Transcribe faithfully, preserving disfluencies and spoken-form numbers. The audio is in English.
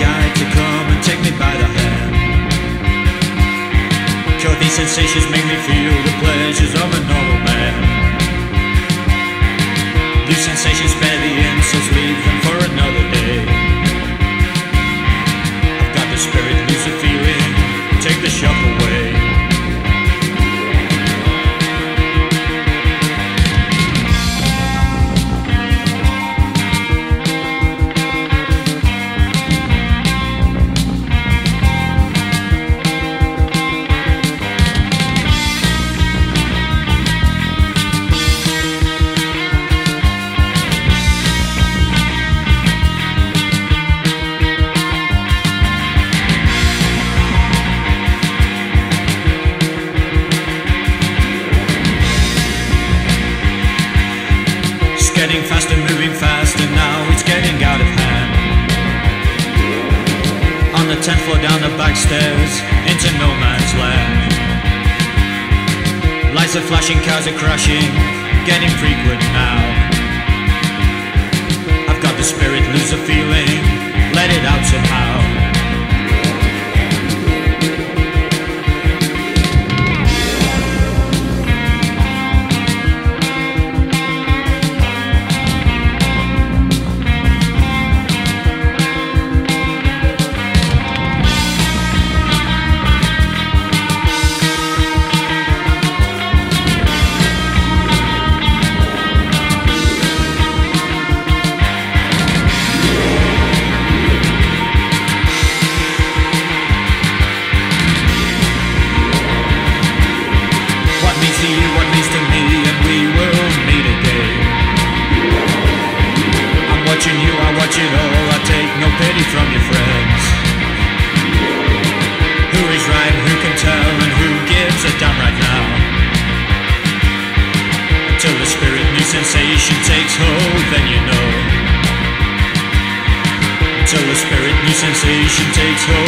guide to come and take me by the hand. Cause these sensations make me feel the pleasures of a normal man. These sensations spare the insults, leave them for another day. I've got the spirit, lose the feeling, take the shock away. Getting faster, moving faster, now it's getting out of hand. On the tenth floor, down the back stairs, into no man's land. Lights are flashing, cars are crashing, getting frequent now. I've got the spirit, lose the feeling, let it out somehow. Watch it all, I take no pity from your friends. Who is right, who can tell, and who gives a damn right now? Until the spirit new sensation takes hold, then you know. Until the spirit new sensation takes hold.